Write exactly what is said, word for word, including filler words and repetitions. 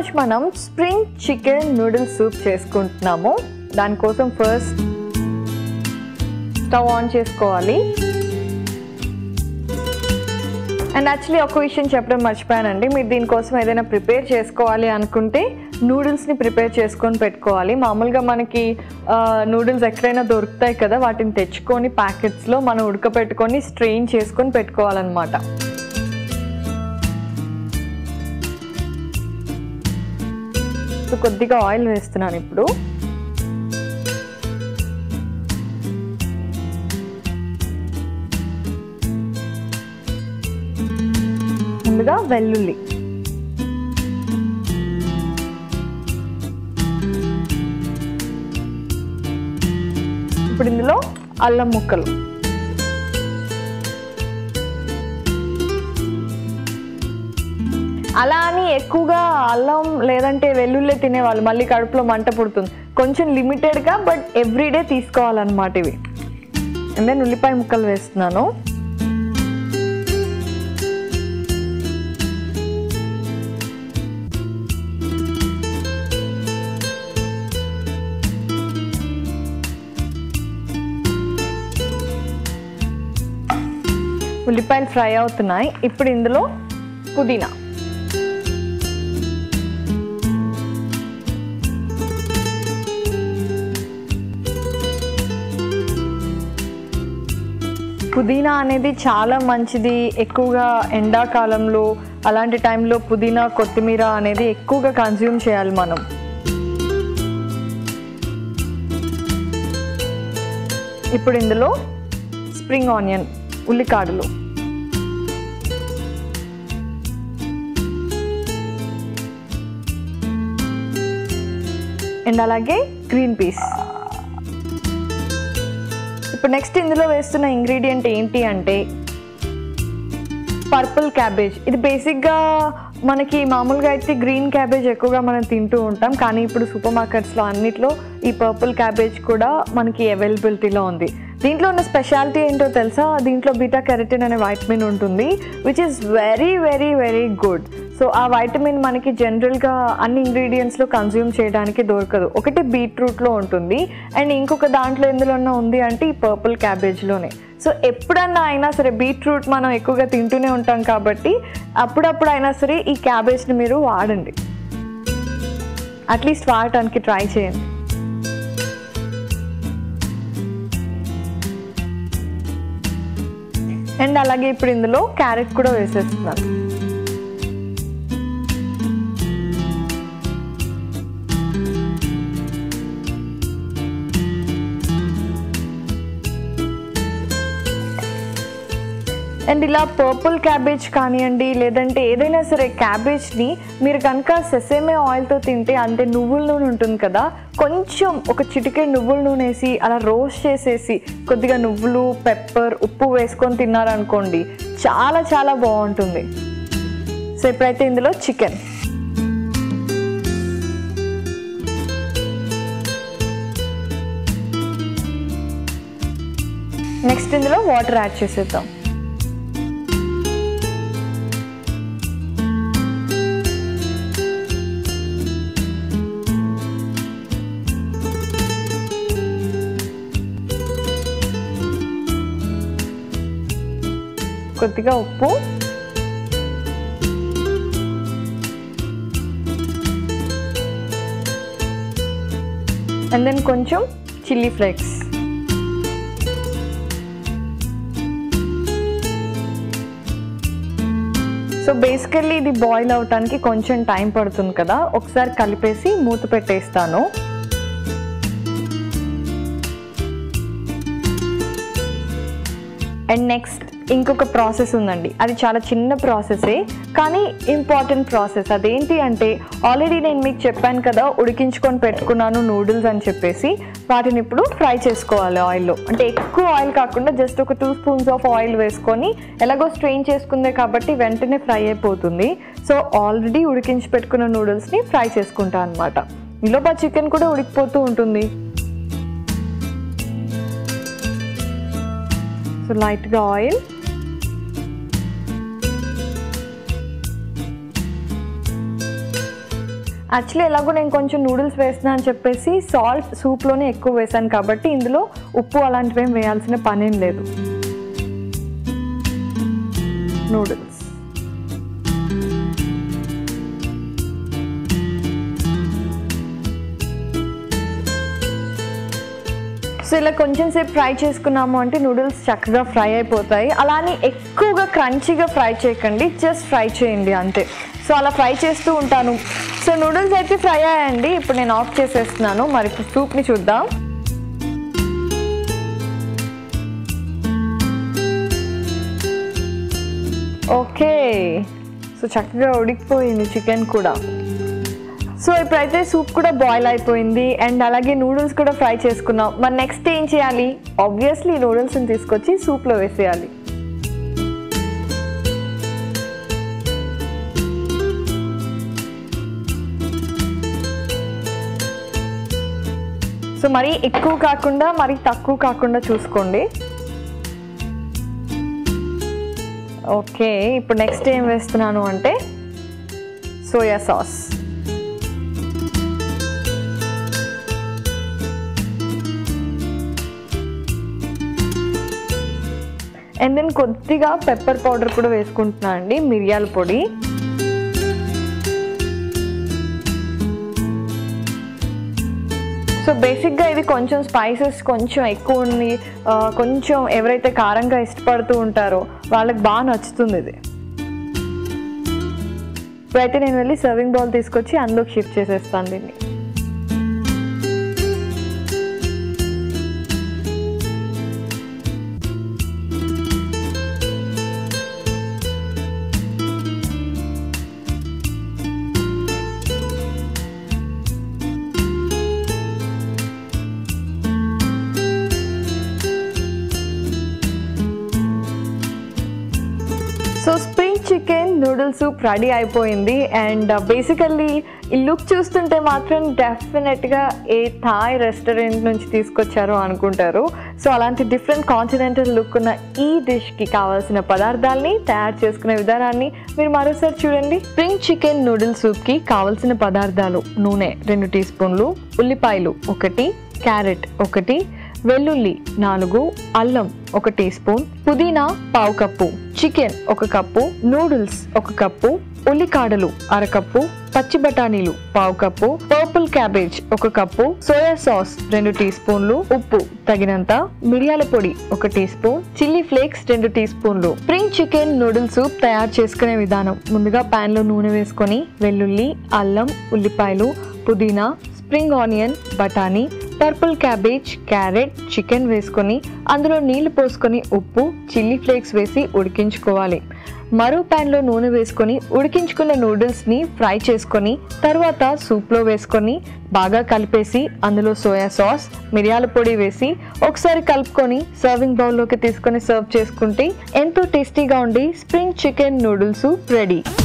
ఈరోజు మనం spring chicken noodle soup చేసుకుంటున్నాము. దానికోసం ఫస్ట్ స్టవ్ ఆన్ చేసుకోవాలి. అండ్ యాక్చువల్లీ ఒక విషయం చెప్పడం మర్చిపోయానండి, మీరు దీనికోసం ఏదైనా ప్రిపేర్ చేసుకోవాలి అనుకుంటే నూడిల్స్ని ప్రిపేర్ చేసుకొని పెట్టుకోవాలి. మామూలుగా మనకి నూడిల్స్ ఎక్కడైనా దొరుకుతాయి కదా, వాటిని తెచ్చుకొని ప్యాకెట్స్లో మనం ఉడకపెట్టుకొని స్ట్రెయిన్ చేసుకొని పెట్టుకోవాలన్నమాట. సో కొద్దిగా ఆయిల్ వేస్తున్నాను ఇప్పుడు. ముందుగా వెల్లుల్లి, ఇప్పుడు ఇందులో అల్లం ముక్కలు, అలా అని ఎక్కువగా అల్లం లేదంటే వెల్లుల్లి తినేవాళ్ళు మళ్ళీ కడుపులో మంట పుడుతుంది. కొంచెం లిమిటెడ్గా బట్ ఎవ్రీడే తీసుకోవాలన్నమాట ఇవి. అండ్ దెన్ ఉల్లిపాయ ముక్కలు వేస్తున్నాను. ఉల్లిపాయలు ఫ్రై అవుతున్నాయి. ఇప్పుడు ఇందులో పుదీనా, పుదీనా అనేది చాలా మంచిది. ఎక్కువగా ఎండాకాలంలో అలాంటి టైంలో పుదీనా కొత్తిమీర అనేది ఎక్కువగా కన్జ్యూమ్ చేయాలి మనం. ఇప్పుడు ఇందులో స్ప్రింగ్ ఆనియన్, ఉల్లికాడలు, అండ్ అలాగే గ్రీన్ పీస్. ఇప్పుడు నెక్స్ట్ ఇందులో వేస్తున్న ఇంగ్రీడియంట్ ఏంటి అంటే పర్పుల్ క్యాబేజ్. ఇది బేసిక్గా మనకి మామూలుగా అయితే గ్రీన్ క్యాబేజ్ ఎక్కువగా మనం తింటూ ఉంటాం, కానీ ఇప్పుడు సూపర్ మార్కెట్స్లో అన్నిట్లో ఈ పర్పుల్ క్యాబేజ్ కూడా మనకి అవైలబిలిటీలో ఉంది. దీంట్లో ఉన్న స్పెషాలిటీ ఏంటో తెలుసా? దీంట్లో బీటా కెరటిన్ అనే వైటమిన్ ఉంటుంది, which is very very very good. So ఆ వైటమిన్ మనకి జనరల్గా అన్ని ఇంగ్రీడియంట్స్లో కన్జ్యూమ్ చేయడానికి దొరకదు. ఒకటి బీట్రూట్లో ఉంటుంది, అండ్ ఇంకొక దాంట్లో ఎందులోనే ఉంది అంటే ఈ పర్పుల్ క్యాబేజ్లోనే. సో ఎప్పుడన్నా అయినా సరే బీట్రూట్ మనం ఎక్కువగా తింటూనే ఉంటాం కాబట్టి అప్పుడప్పుడు అయినా సరే ఈ క్యాబేజ్ని మీరు వాడండి, అట్లీస్ట్ వాడటానికి ట్రై చేయండి. అండ్ అలాగే ఇప్పుడు ఇందులో క్యారెట్ కూడా వేసేస్తున్నాను. అండ్ ఇలా పర్పుల్ క్యాబేజ్ కానివ్వండి, లేదంటే ఏదైనా సరే క్యాబేజ్ని మీరు కనుక సెసేమే ఆయిల్తో తింటే, అంటే నువ్వుల నూనె ఉంటుంది కదా, కొంచెం ఒక చిటికెడు నువ్వుల నూనె వేసి అలా రోస్ట్ చేసేసి కొద్దిగా నువ్వులు, పెప్పర్, ఉప్పు వేసుకొని తిన్నారనుకోండి, చాలా చాలా బాగుంటుంది. సో ఇప్పుడైతే ఇందులో చికెన్, నెక్స్ట్ ఇందులో వాటర్ యాడ్ చేసేద్దాం. కొద్దిగా ఉప్పు, అండ్ దెన్ కొంచెం చిల్లీ ఫ్లేక్స్. సో బేసికల్లీ ఇది బాయిల్ అవటానికి కొంచెం టైం పడుతుంది కదా, ఒకసారి కలిపేసి మూత పెట్టేస్తాను. అండ్ నెక్స్ట్ ఇంకొక ప్రాసెస్ ఉందండి, అది చాలా చిన్న ప్రాసెసే కానీ ఇంపార్టెంట్ ప్రాసెస్. అదేంటి అంటే ఆల్రెడీ నేను మీకు చెప్పాను కదా ఉడికించుకొని పెట్టుకున్నాను నూడిల్స్ అని చెప్పేసి, వాటిని ఇప్పుడు ఫ్రై చేసుకోవాలి ఆయిల్లో. అంటే ఎక్కువ ఆయిల్ కాకుండా జస్ట్ ఒక టూ స్పూన్స్ ఆఫ్ ఆయిల్ వేసుకొని, ఎలాగో స్ట్రెయిన్ చేసుకుందే కాబట్టి వెంటనే ఫ్రై అయిపోతుంది. సో ఆల్రెడీ ఉడికించి పెట్టుకున్న నూడిల్స్ని ఫ్రై చేసుకుంటాను అనమాట. ఈలోపు ఆ చికెన్ కూడా ఉడికిపోతూ ఉంటుంది. సో లైట్గా ఆయిల్, యాక్చువల్లీ ఎలాగో నేను కొంచెం నూడిల్స్ వేస్తున్నా అని చెప్పేసి సాల్ట్ సూప్లోనే ఎక్కువ వేసాను కాబట్టి ఇందులో ఉప్పు అలాంటివి ఏం వేయాల్సిన పనేం లేదు. నూడిల్స్ సో ఇలా కొంచెం సేపు ఫ్రై చేసుకున్నాము అంటే నూడిల్స్ చక్కగా ఫ్రై అయిపోతాయి. అలానే ఎక్కువగా క్రంచీగా ఫ్రై చేయకండి, జస్ట్ ఫ్రై చేయండి అంతే. సో అలా ఫ్రై చేస్తూ ఉంటాను. సో నూడిల్స్ అయితే ఫ్రై అయ్యాయండి. ఇప్పుడు నేను ఆఫ్ చేసేస్తున్నాను. మరి ఇప్పుడు సూప్ని చూద్దాం. ఓకే, సో చక్కగా ఉడికిపోయింది చికెన్ కూడా. సో ఇప్పుడైతే సూప్ కూడా బాయిల్ అయిపోయింది అండ్ అలాగే నూడిల్స్ కూడా ఫ్రై చేసుకున్నాం. మరి నెక్స్ట్ ఏం చేయాలి? ఆబ్వియస్లీ నూడిల్స్ని తీసుకొచ్చి సూప్లో వేసేయాలి. సో మరీ ఎక్కువ కాకుండా మరీ తక్కువ కాకుండా చూసుకోండి. ఓకే, ఇప్పుడు నెక్స్ట్ ఏం వేస్తున్నాను అంటే సోయా సాస్. అండ్ దెన్ కొద్దిగా పెప్పర్ పౌడర్ కూడా వేసుకుంటున్నాను అండి, మిరియాల పొడి. సో బేసిక్గా ఇది కొంచెం స్పైసెస్ కొంచెం ఎక్కువ ఉంది, కొంచెం ఎవరైతే కారంగా ఇష్టపడుతూ ఉంటారో వాళ్ళకి బాగా నచ్చుతుంది ఇది. ఇప్పుడైతే నేను వెళ్ళి సర్వింగ్ బౌల్ తీసుకొచ్చి అందులోకి షిఫ్ట్ చేసేస్తాను దీన్ని. So spring chicken noodle soup ready అయిపోయింది. అండ్ బేసికల్లీ ఈ లుక్ చూస్తుంటే మాత్రం డెఫినెట్గా ఏ థాయ్ రెస్టారెంట్ నుంచి తీసుకొచ్చారో అనుకుంటారు. సో అలాంటి డిఫరెంట్ కాంటినెంటల్ లుక్ ఉన్న ఈ డిష్కి కావాల్సిన పదార్థాలని తయారు చేసుకునే విధానాన్ని మీరు మరోసారి చూడండి. స్ప్రింగ్ చికెన్ నూడిల్ సూప్కి కావాల్సిన పదార్థాలు: నూనె రెండు టీ స్పూన్లు, ఉల్లిపాయలు ఒకటి, క్యారెట్ ఒకటి, వెల్లుల్లి నాలుగు, అల్లం ఒక టీ స్పూన్, పుదీనా పావు కప్పు, చికెన్ ఒక కప్పు, నూడిల్స్ ఒక కప్పు, ఉల్లికాడలు అరకప్పు, పచ్చి బఠానీలు పావు కప్పు, పర్పుల్ క్యాబేజ్ ఒక కప్పు, సోయా సాస్ రెండు టీ స్పూన్లు, ఉప్పు తగినంత, మిరియాల పొడి ఒక టీ స్పూన్, చిల్లీ ఫ్లేక్స్ రెండు టీ స్పూన్లు. స్ప్రింగ్ చికెన్ నూడిల్ సూప్ తయారు చేసుకునే విధానం: ముందుగా పాన్ లో నూనె వేసుకొని వెల్లుల్లి, అల్లం, ఉల్లిపాయలు, పుదీనా, స్ప్రింగ్ ఆనియన్, బఠానీ, పర్పుల్ క్యాబేజ్, క్యారెట్, చికెన్ వేసుకొని అందులో నీళ్లు పోసుకొని ఉప్పు, చిల్లీ ఫ్లేక్స్ వేసి ఉడికించుకోవాలి. మరో ప్యాన్లో నూనె వేసుకొని ఉడికించుకున్న నూడిల్స్ని ఫ్రై చేసుకొని తర్వాత సూప్లో వేసుకొని బాగా కలిపేసి అందులో సోయా సాస్, మిరియాల పొడి వేసి ఒకసారి కలుపుకొని సర్వింగ్ బౌల్లోకి తీసుకొని సర్వ్ చేసుకుంటే ఎంతో టేస్టీగా ఉండి spring chicken noodle soup ready.